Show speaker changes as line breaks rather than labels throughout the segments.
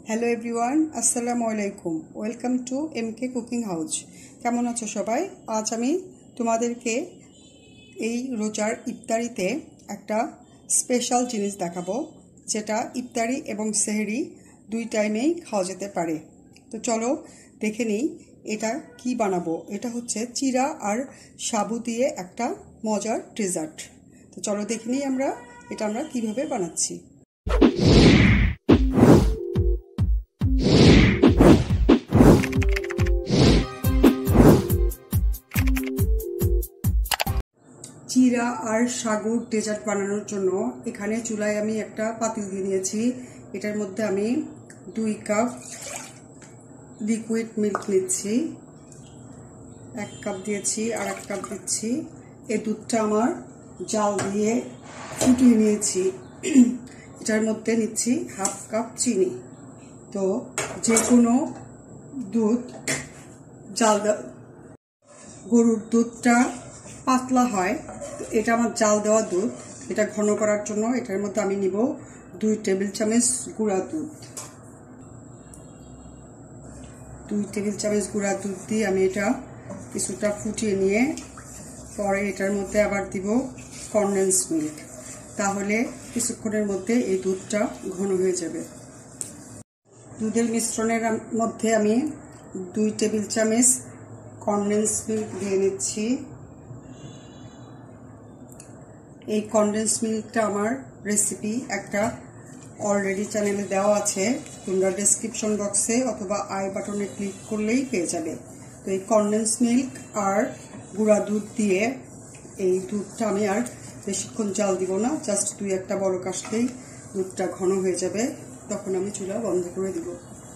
Hello everyone, আসসালামু আলাইকুম। Welcome to MK cooking house. কেমন আছো সবাই? আজ আমি তোমাদেরকে এই রোজার ইফতারিতে একটা স্পেশাল জিনিস দেখাবো, যেটা ইফতারি এবং সেহরি দুই টাইমেই খাওয়া যেতে পারে। তো চলো দেখে নিই এটা কি বানাবো। এটা হচ্ছে চিরা আর সাবু দিয়ে একটা মজার ডেজার্ট। তো চলো দেখে নিই আমরা কিভাবে বানাচ্ছি। চিরা আর সাগুর ডেজার্ট বানানোর জন্য এখানে চুলায় আমি একটা পাতিল দিয়ে নিয়েছি। এটার মধ্যে আমি 2 কাপ লিকুইড মিল্ক নিচ্ছি, 1 কাপ দিয়েছি আর 1 কাপ দিচ্ছি। এই দুধটা আমার জাল দিয়ে ফুটিয়ে নিয়েছি। এটার মধ্যে নিচ্ছি 1/2 কাপ চিনি। তো যে কোনো দুধ জাল, গরুর দুধটা পাতলা হয়, এটা আমার জাল দেওয়া দুধ। এটা ঘন করার জন্য এটার মধ্যে আমি নিব 2 টেবিল চামচ গুঁড়া দুধ। 2 টেবিল চামচ গুঁড়া দুধ দিয়ে আমি এটা কিছুটা ফুটিয়ে নিয়ে পরে এটার মধ্যে আবার দিব কনডেন্স মিল্ক। তাহলে কিছুক্ষণের মধ্যে এই দুধটা ঘন হয়ে যাবে। দুধের মিশ্রণের মধ্যে আমি 2 টেবিল চামচ কনডেন্স মিল্ক দিয়ে নিচ্ছি। এই কনডেন্স মিল্কটা আমার রেসিপি একটা অলরেডি চ্যানেলে দেওয়া আছে, তোমরা ডেসক্রিপশন বক্সে অথবা আই বাটনে ক্লিক করলেই পেয়ে যাবে। তো এই কনডেন্স মিল্ক আর গুঁড়া দুধ দিয়ে এই দুধটা আমি আর বেশিক্ষণ জাল দিব না, জাস্ট 2-1টা বড় কাশলেই দুধটা ঘন হয়ে যাবে। তখন আমি চুলা বন্ধ করে দিব।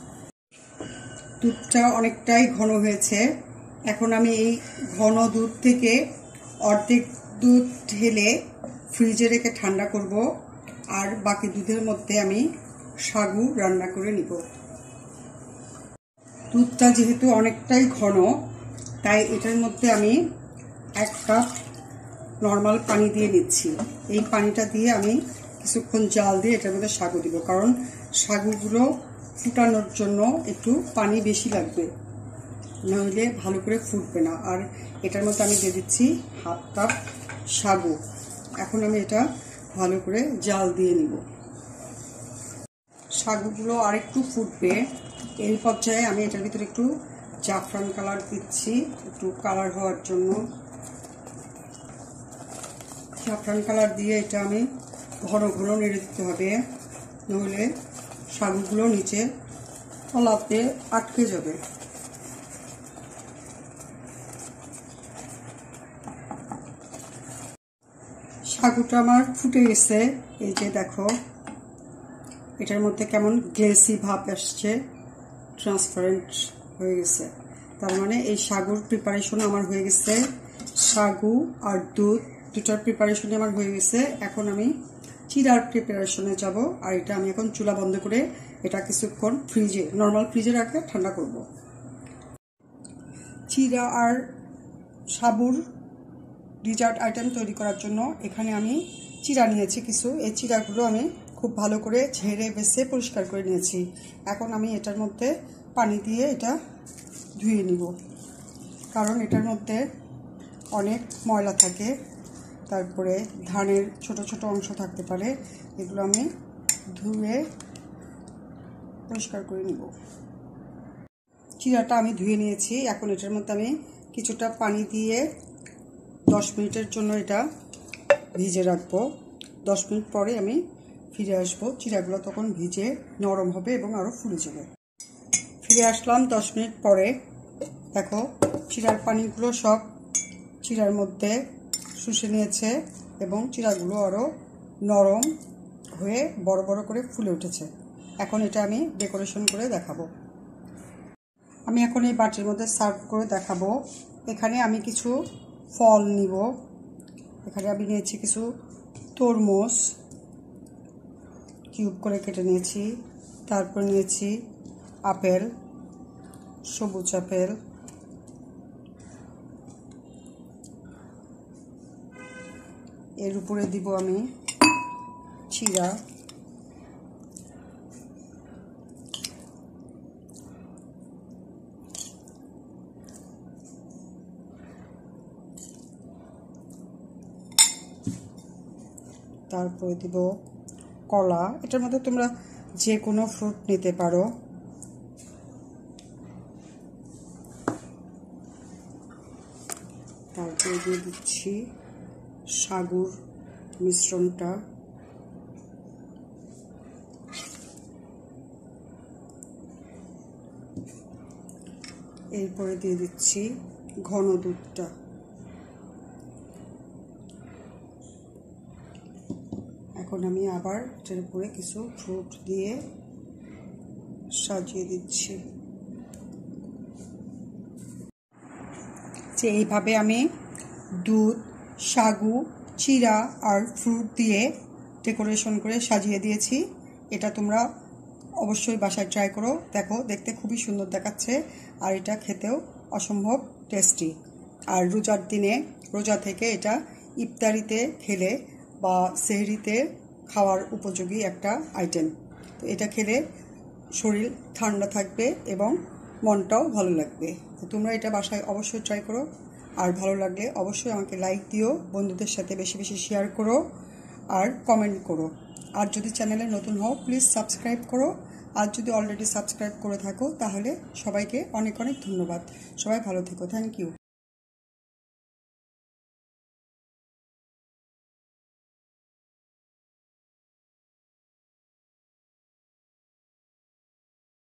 দুধটা অনেকটাই ঘন হয়েছে। এখন আমি এই ঘন দুধ থেকে অর্ধেক দুধ ঢেলে ফ্রিজে রেখে ঠান্ডা করব, আর বাকি দুধের মধ্যে আমি সাগু রান্না করে নিব। দুধটা যেহেতু অনেকটাই ঘন, তাই এটার মধ্যে আমি 1 কাপ নর্মাল পানি দিয়ে নিচ্ছি। এই পানিটা দিয়ে আমি কিছুক্ষণ জাল দিয়ে এটার মধ্যে সাগু দিব, কারণ সাগুগুলো ফুটানোর জন্য একটু পানি বেশি লাগবে, নইলে ভালো করে ফুটবে না। আর এটার মধ্যে আমি দিয়ে দিচ্ছি 1/2 কাপ সাগু। এখন আমি এটা ভালো করে জাল দিয়ে নিব। সাগুগুলো আর একটু ফুটবে। এই পর্যায়ে আমি এটার ভিতরে একটু জাফরান কালার দিচ্ছি, একটু কালার হওয়ার জন্য। জাফরান কালার দিয়ে এটা আমি ঘন ঘন নেড়ে দিতে হবে, নইলে সাগুগুলো নিচে তলাতে আটকে যাবে। সাগুটা আমার ফুটে গেছে, এই যে দেখো এটার মধ্যে কেমন গ্লেসি ভাব আসছে, ট্রান্সপারেন্ট হয়ে গেছে। তার মানে এই সাগুর প্রিপারেশন আমার হয়ে গেছে। সাগু আর দুধ দুটার প্রিপারেশনে আমার হয়ে গেছে। এখন আমি চিরার প্রিপারেশনে যাব, আর এটা আমি এখন চুলা বন্ধ করে এটা কিছুক্ষণ নর্মাল ফ্রিজে রাখে ঠান্ডা করব। চিরা আর সাবুর ডেজার্ট আইটেম তৈরি করার জন্য এখানে আমি চিরা নিয়েছি কিছু। এই চিরাগুলো আমি খুব ভালো করে ঝেড়ে বেছে পরিষ্কার করে নিয়েছি। এখন আমি এটার মধ্যে পানি দিয়ে এটা ধুয়ে নিব, কারণ এটার মধ্যে অনেক ময়লা থাকে, তারপরে ধানের ছোট ছোট অংশ থাকতে পারে। এগুলো আমি ধুয়ে পরিষ্কার করে নিব। চিরাটা আমি ধুয়ে নিয়েছি। এখন এটার মধ্যে আমি কিছুটা পানি দিয়ে 10 মিনিটের জন্য এটা ভিজে রাখবো। 10 মিনিট পরে আমি ফিরে আসবো। চিরাগুলো তখন ভিজে নরম হবে এবং আরও ফুলে যাবে। ফিরে আসলাম 10 মিনিট পরে। দেখো চিরার পানিগুলো সব চিরার মধ্যে শুষে নিয়েছে এবং চিরাগুলো আরও নরম হয়ে বড় বড় করে ফুলে উঠেছে। এখন এটা আমি ডেকোরেশন করে দেখাবো। আমি এখন এই বাটির মধ্যে সার্ভ করে দেখাবো। এখানে আমি কিছু ফল নিব। এখানে আমি নিয়েছি কিছু তরমুজ, কিউব করে কেটে নিয়েছি। তারপর নিয়েছি আপেল, সবুজ আপেল, এর উপরে দিব আমি চিরা, তারপরে দিব কলা। এটার মধ্যে তোমরা যে কোনো ফ্রুট নিতে পারো। তারপরে দিয়ে দিচ্ছি সাগুর মিশ্রণটা। এরপরে দিয়ে দিচ্ছি ঘন দুধটা। এখন আমি আবার এটার উপরে কিছু ফ্রুট দিয়ে সাজিয়ে দিচ্ছি। যে এইভাবে আমি দুধ, সাগু, চিরা আর ফ্রুট দিয়ে ডেকোরেশন করে সাজিয়ে দিয়েছি। এটা তোমরা অবশ্যই বাসায় ট্রাই করো, দেখো দেখতে খুবই সুন্দর দেখাচ্ছে আর এটা খেতেও অসম্ভব টেস্টি। আর রোজার দিনে, রোজা থেকে এটা ইফতারিতে খেলে বা সেহরিতে খাওয়ার উপযোগী একটা আইটেম। তো এটা খেলে শরীর ঠান্ডা থাকবে এবং মনটাও ভালো লাগবে। তো তোমরা এটা বাসায় অবশ্যই ট্রাই করো। আর ভালো লাগলে অবশ্যই আমাকে লাইক দিও, বন্ধুদের সাথে বেশি বেশি শেয়ার করো আর কমেন্ট করো। আর যদি চ্যানেলে নতুন হও প্লিজ সাবস্ক্রাইব করো। আর যদি অলরেডি সাবস্ক্রাইব করে থাকো তাহলে সবাইকে অনেক অনেক ধন্যবাদ। সবাই ভালো থেকো। Thank you.